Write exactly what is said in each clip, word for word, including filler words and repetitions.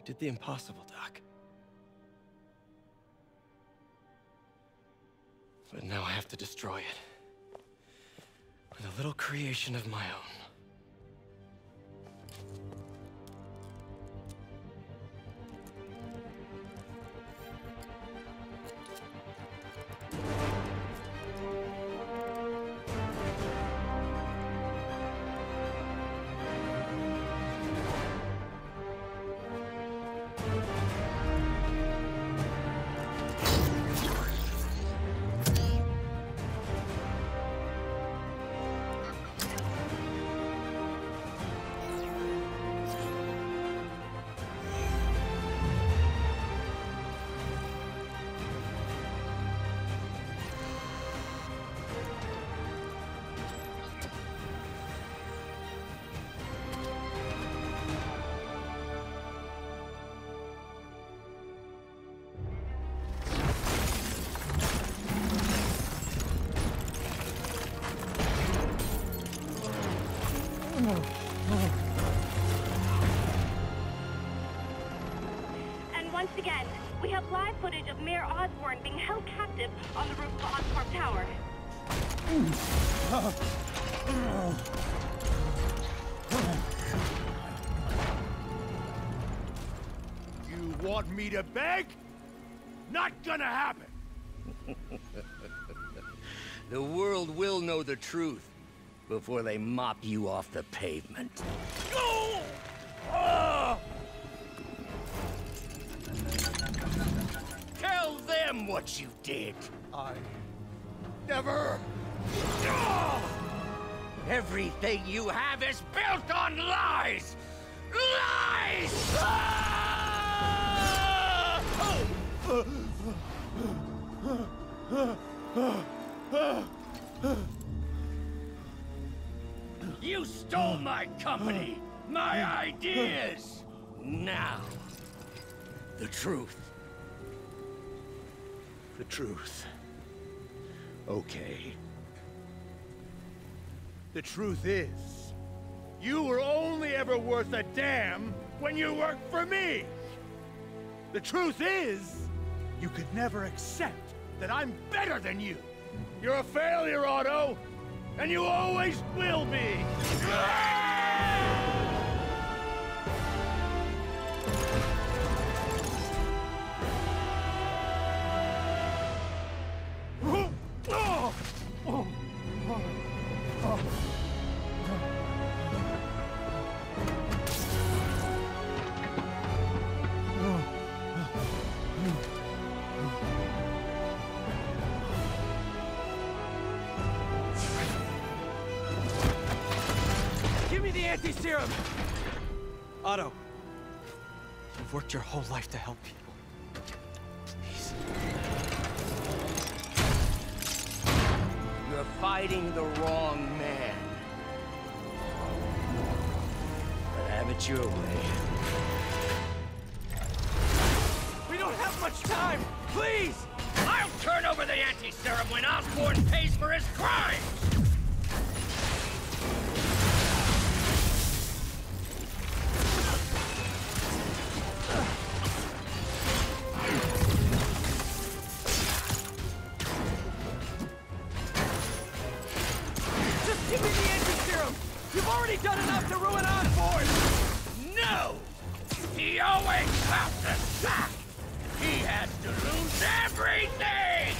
You did the impossible, Doc. But now I have to destroy it. With a little creation of my own. And once again, we have live footage of Mayor Osborn being held captive on the roof of Oscorp Tower. You want me to beg? Not gonna happen! The world will know the truth before they mop you off the pavement. Go! Ah! Tell them what you did. I never. Ah! Everything you have is built on lies! Lies! You stole my company, my ideas! Now, the truth. The truth. Okay. The truth is, you were only ever worth a damn when you worked for me! The truth is, you could never accept that I'm better than you! You're a failure, Otto! And you always will be! Anti-serum! Otto, you've worked your whole life to help people. Please. You're fighting the wrong man. But have it your way. We don't have much time! Please! I'll turn over the anti-serum when Osborn pays for his crimes! Give me the anti-serum! You've already done enough to ruin Osborn! No! He always felt the sack! He has to lose everything!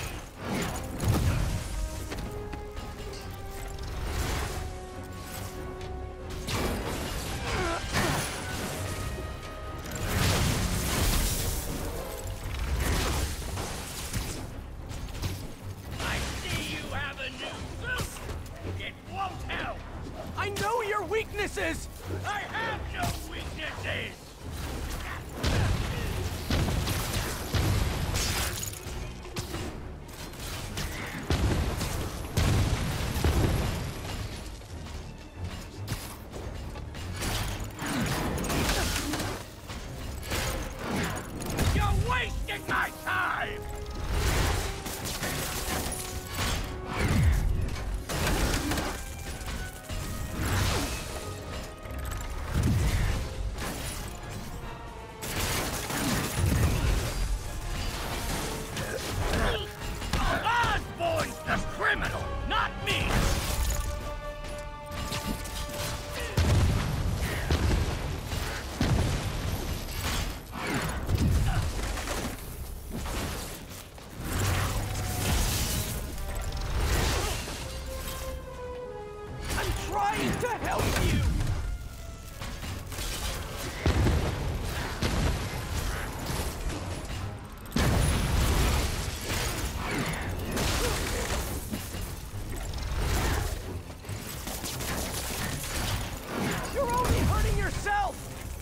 I see you have a new suit! It won't help! I know your weaknesses! I have no weaknesses! You're wasting my time! trying to help you! You're only hurting yourself!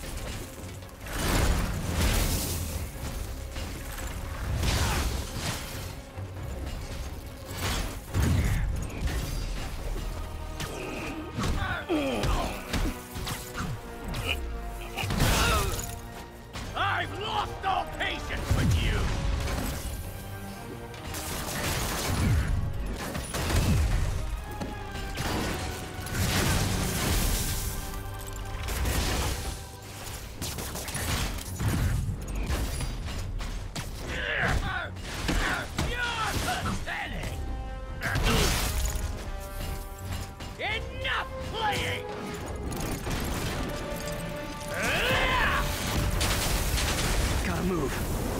I've lost all patience with you! You're pathetic! Enough playing! Gotta move.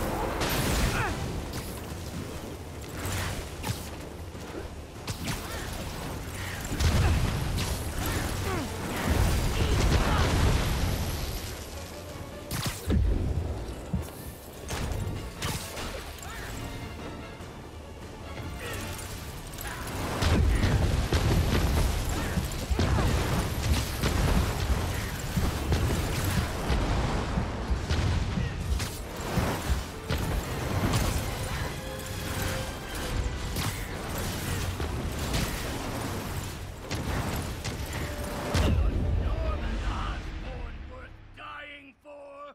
Norman Osborn worth dying for?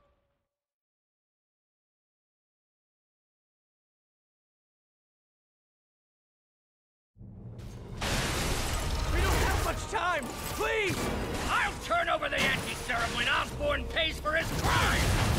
We don't have much time! Please! I'll turn over the anti-serum when Osborn pays for his crime!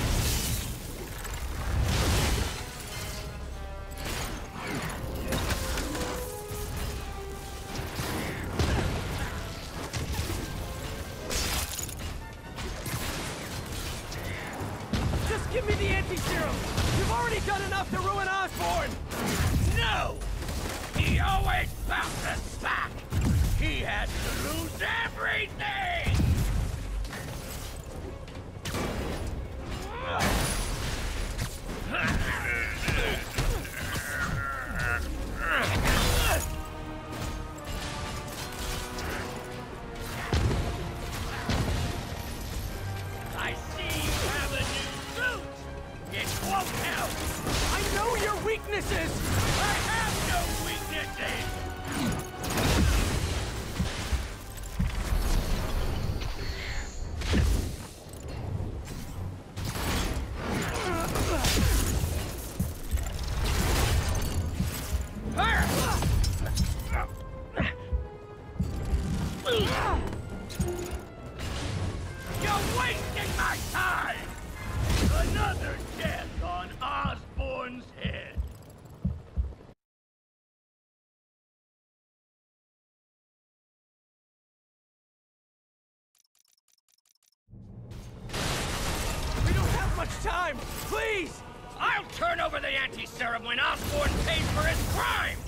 Just give me the anti-serum! You've already done enough to ruin Osborn! No! He always bounces back! He has to lose everything! I see you have a new suit! It won't help! I know your weaknesses! I have no weaknesses! You're wasting my time! Another death on Osborn's head! We don't have much time! Please! I'll turn over the anti-serum when Osborn pays for his crime!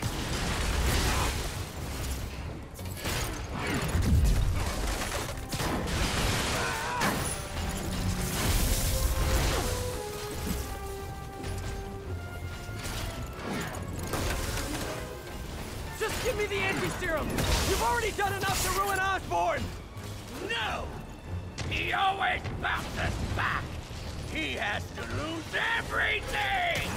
Just give me the anti-serum! You've already done enough to ruin Osborn! No! He always bounces back! He has to lose everything!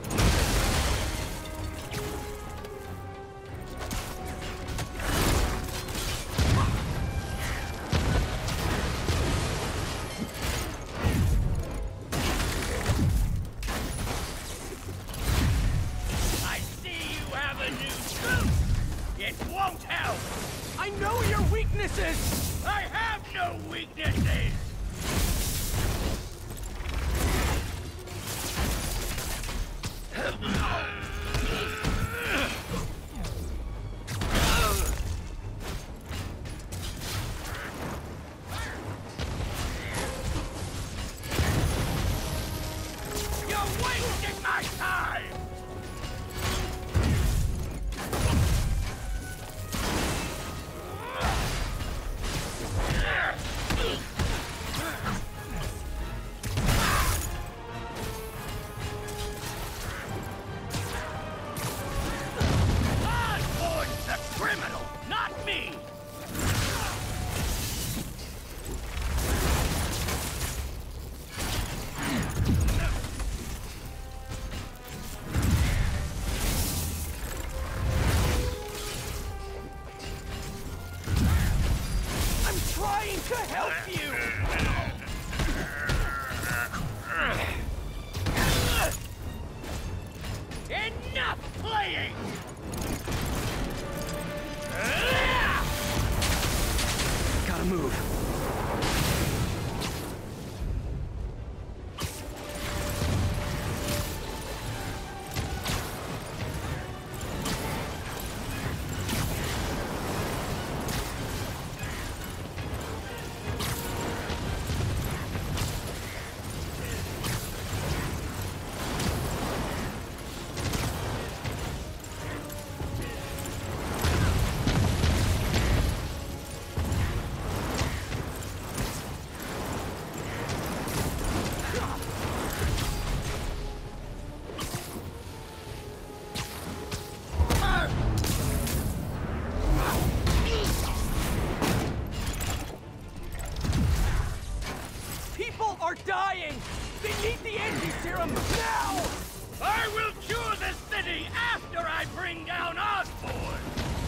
I see you have a new suit! It won't help! I know your weaknesses! I have no weaknesses! You're wasting my time! trying to help you! Enough playing! Gotta move. Are dying! They need the anti-serum now! I will cure the city after I bring down Osborn!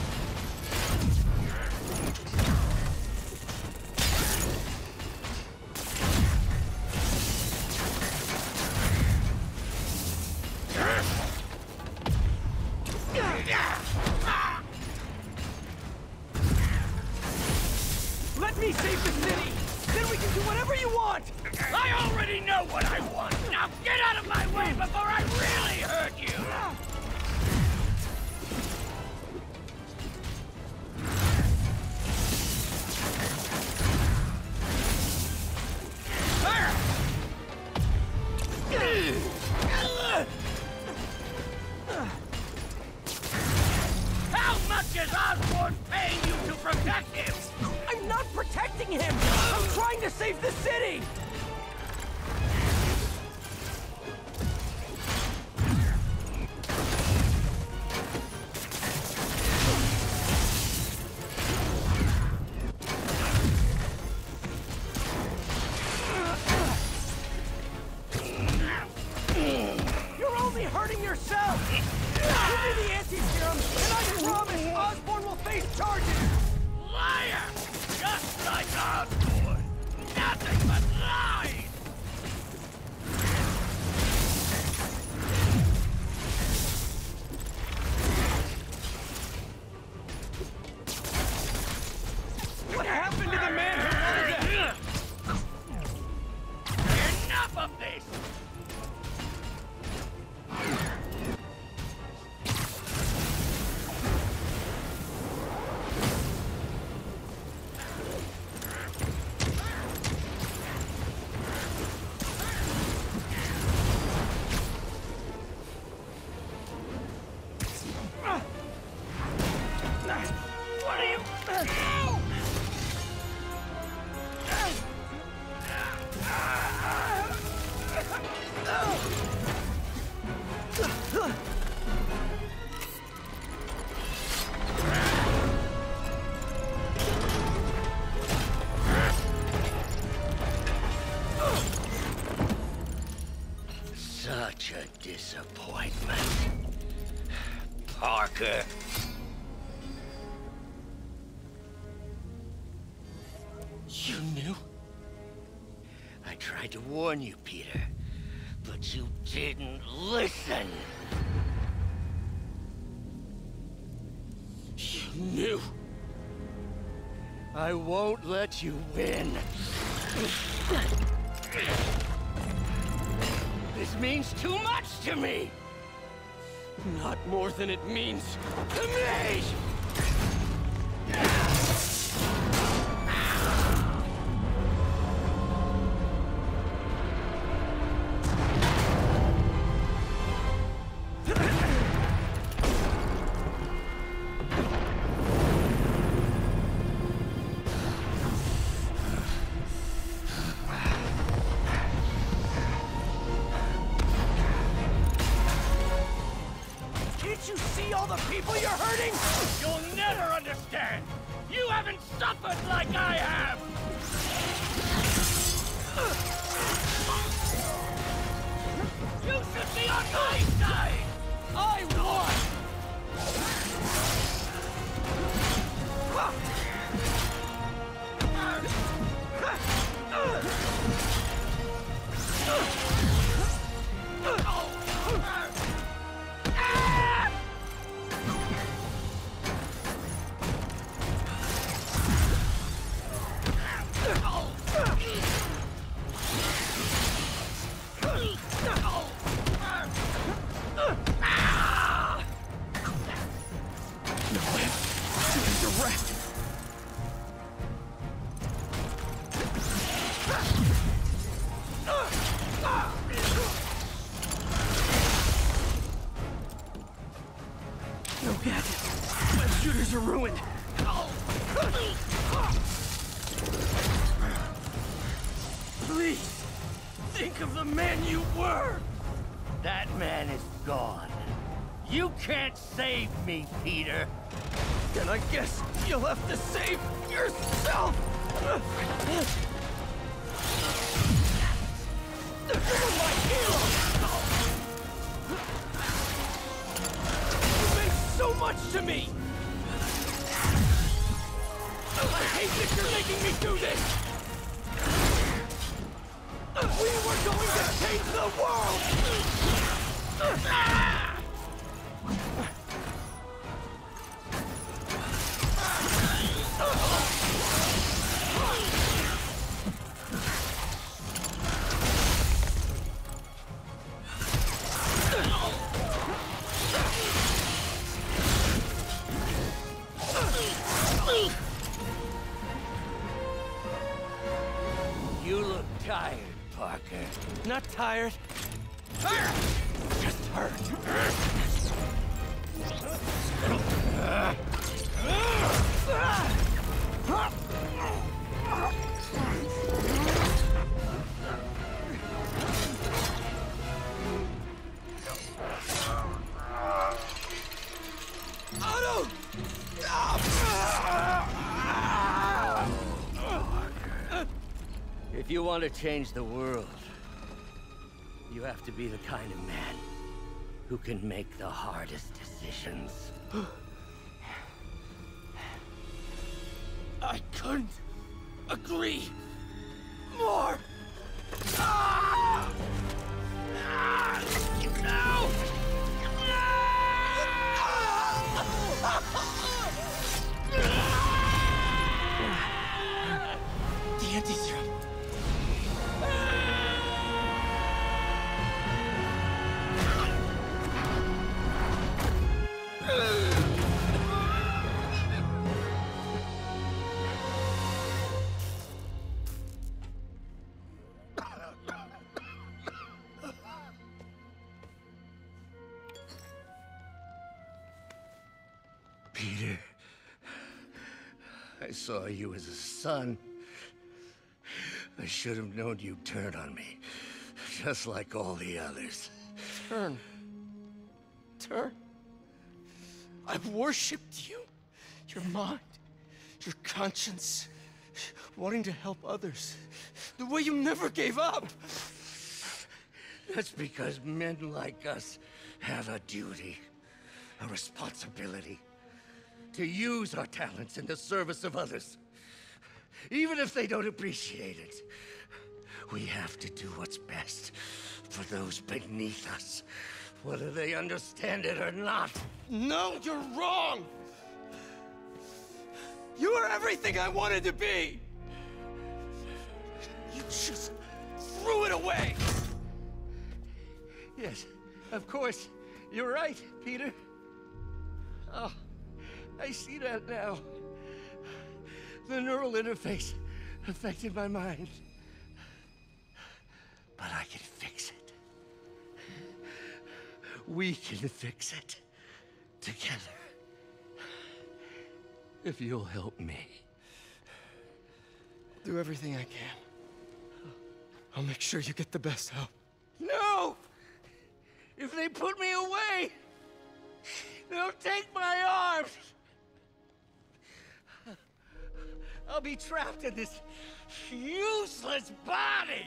Let me save the city! Then we can do whatever you want! I already know what I want! Now get out of my way before I really hurt you! How much is Osborn paying you to protect him? I'm not protecting him! I'm trying to save the city! You're only hurting yourself! Give me the anti-serum, and I promise Osborn will face charges! Liar! Just like Osborn! Nothing but lies! What happened to the man who wanted to... Enough of this! What are you... Such a disappointment. Parker. You knew? I tried to warn you, Peter, but you didn't listen. You knew. I won't let you win. This means too much to me! Not more than it means To me! Can't you see all the people you're hurting? You'll never understand! You haven't suffered like I have! You should be on my side! I won! Please, think of the man you were! That man is gone. You can't save me, Peter. Then I guess you'll have to save yourself! You're my hero! You meant so much to me! I hate that you're making me do this! We were going to change the world! You look tired, Parker. Not tired. Just hurt. Otto! If you want to change the world, you have to be the kind of man who can make the hardest decisions. I couldn't agree more! Ah! Ah! No! The anti-serum. Peter, I saw you as a son. I should have known you'd turn on me, just like all the others. Turn. Turn. I've worshipped you. Your mind, your conscience, wanting to help others. The way you never gave up. That's because men like us have a duty, a responsibility, to use our talents in the service of others. Even if they don't appreciate it, we have to do what's best for those beneath us, whether they understand it or not. No, you're wrong! You are everything I wanted to be! You just threw it away! Yes, of course. You're right, Peter. Oh, I see that now. The neural interface affected my mind. But I can fix it. We can fix it. Together. If you'll help me. Do everything I can. I'll make sure you get the best help. No! If they put me away, they'll take my arms. I'll be trapped in this useless body.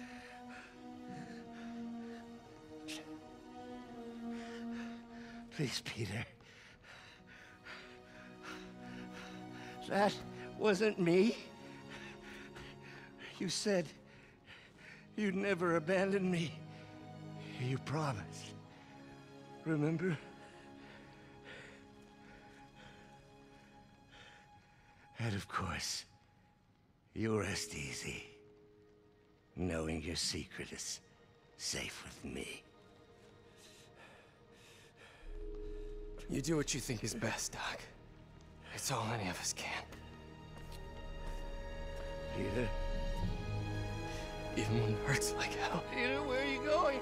Please, Peter. That wasn't me. You said you'd never abandon me. You promised. Remember? And of course, you rest easy, knowing your secret is safe with me. You do what you think is best, Doc. It's all any of us can. Peter? Even when it hurts like hell. Peter, where are you going?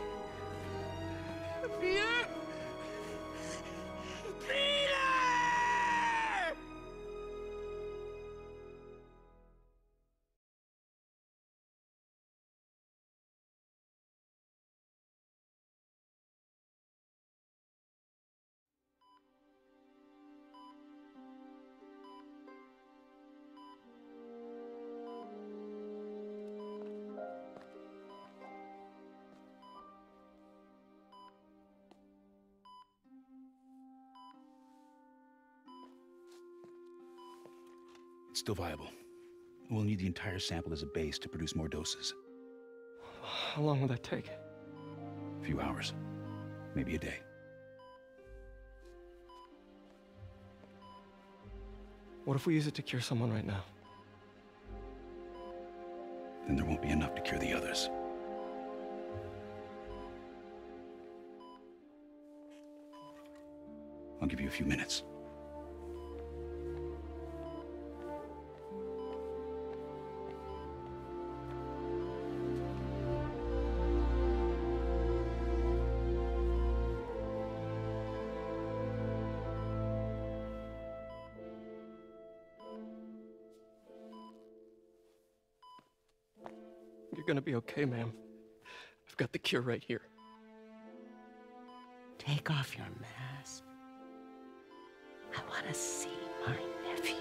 Peter? Peter! It's still viable. We'll need the entire sample as a base to produce more doses. How long will that take? A few hours. Maybe a day. What if we use it to cure someone right now? Then there won't be enough to cure the others. I'll give you a few minutes. You're gonna be okay, ma'am. I've got the cure right here. Take off your mask. I want to see my nephew.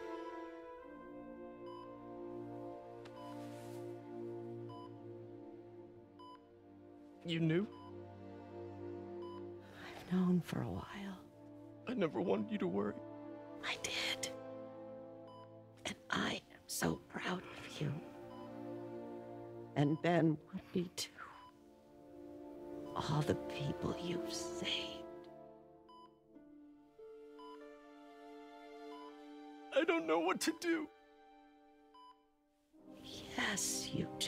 You knew? I've known for a while. I never wanted you to worry. I did. And I am so proud of you. And Ben would be too. All the people you've saved. I don't know what to do. Yes, you do.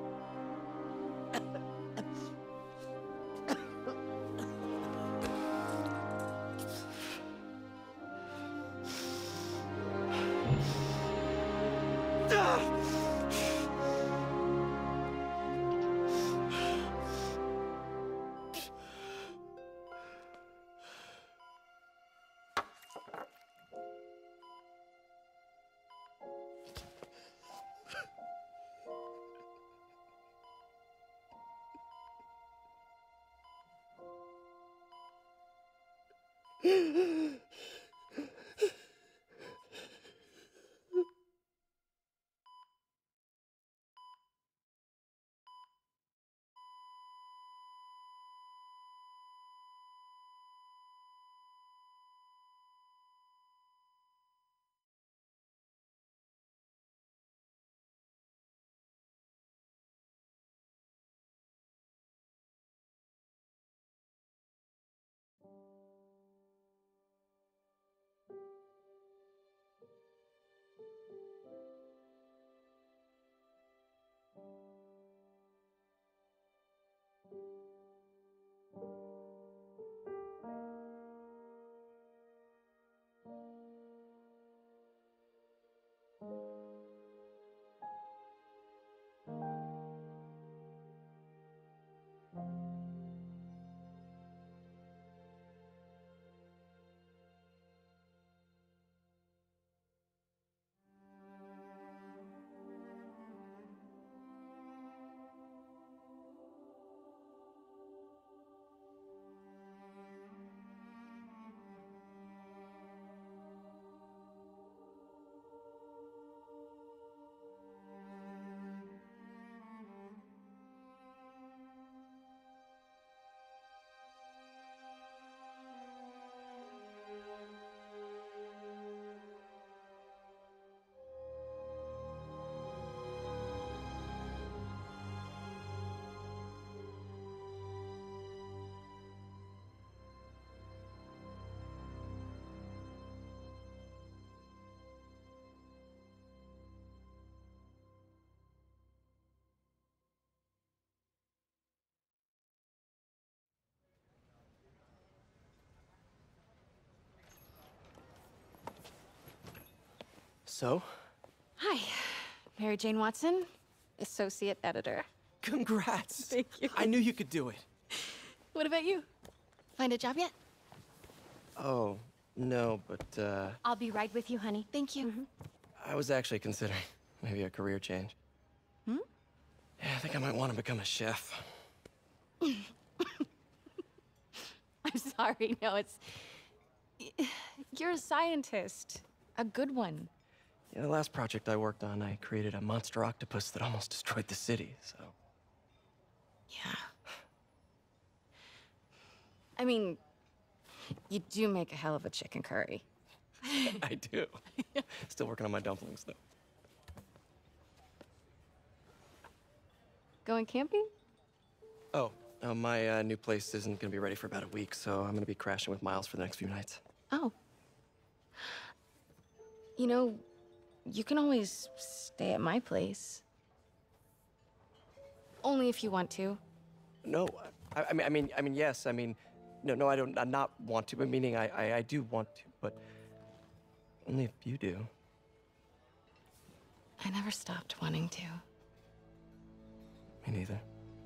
So? Hi, Mary Jane Watson, Associate Editor. Congrats! Thank you. I knew you could do it. What about you? Find a job yet? Oh, no, but, uh... I'll be right with you, honey. Thank you. Mm-hmm. I was actually considering maybe a career change. Hmm? Yeah, I think I might want to become a chef. I'm sorry, no, it's... You're a scientist. A good one. Yeah, the last project I worked on, I created a monster octopus that almost destroyed the city, so... Yeah. I mean, you do make a hell of a chicken curry. I do. Still working on my dumplings, though. Going camping? Oh, uh, my uh, new place isn't gonna be ready for about a week, so I'm gonna be crashing with Miles for the next few nights. Oh. You know, you can always stay at my place. Only if you want to. No, I, I mean, I mean, I mean, yes. I mean, no, no, I don't. I not want to. But meaning, I, I, I do want to, but only if you do. I never stopped wanting to. Me neither.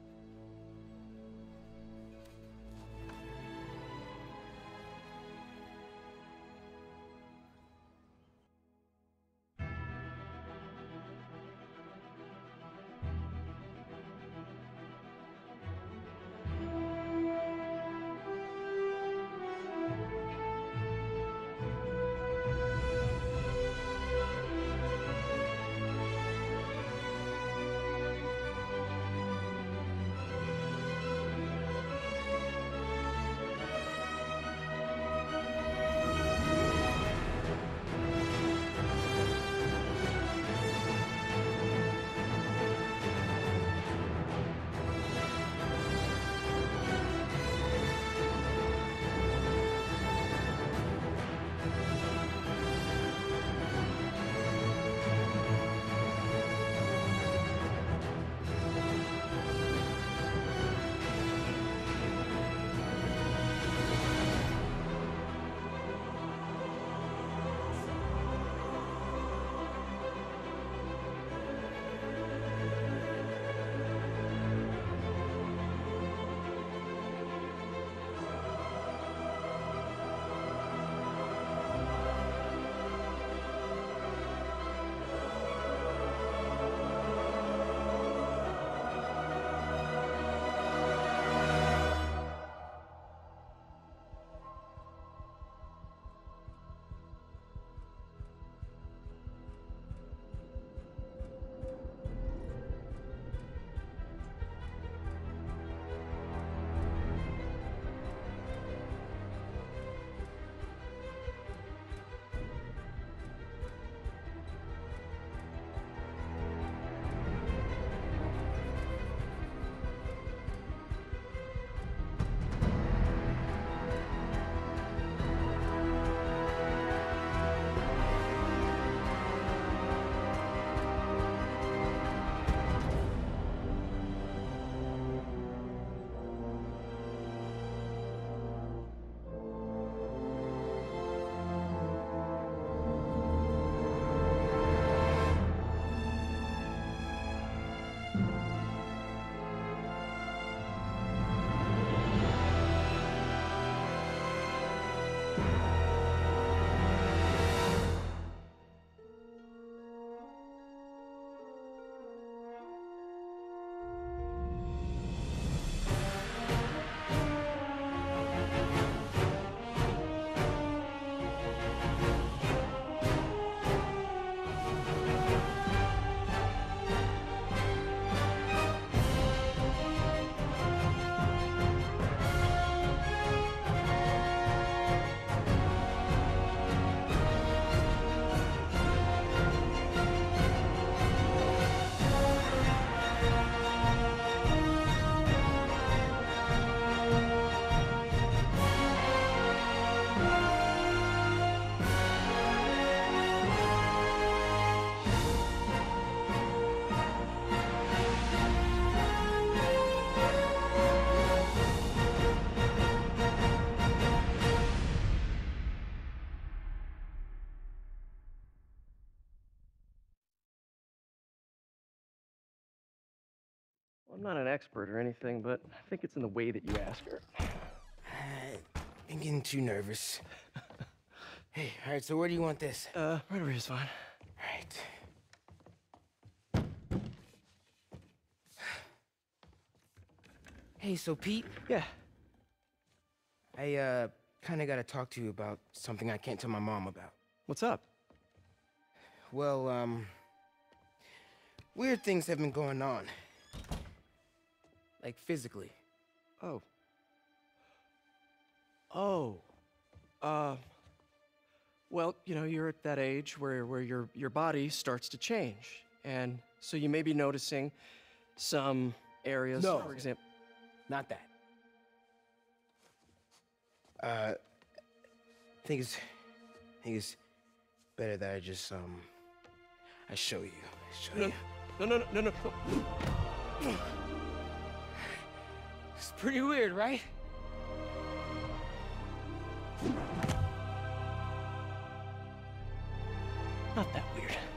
I'm not an expert or anything, but I think it's in the way that you ask her. I'm getting too nervous. Hey, all right, so where do you want this? Uh, right over here is fine. All right. Hey, so Pete? Yeah. I, uh, kinda gotta talk to you about something I can't tell my mom about. What's up? Well, um... weird things have been going on. Like, physically. Oh. Oh. Uh... Well, you know, you're at that age where, where your, your body starts to change. And so you may be noticing some areas, No. for example. Not that. Uh, I think it's, I think it's better that I just, um, I show you. I show No, you. no, no, no, no, no. It's pretty weird, right? Not that weird.